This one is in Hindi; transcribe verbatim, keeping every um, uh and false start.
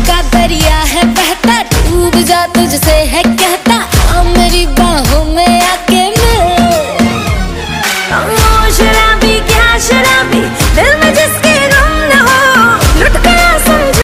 का दरिया है बहता, डूब जा तुझसे है कहता, आ मेरी बाहों में आ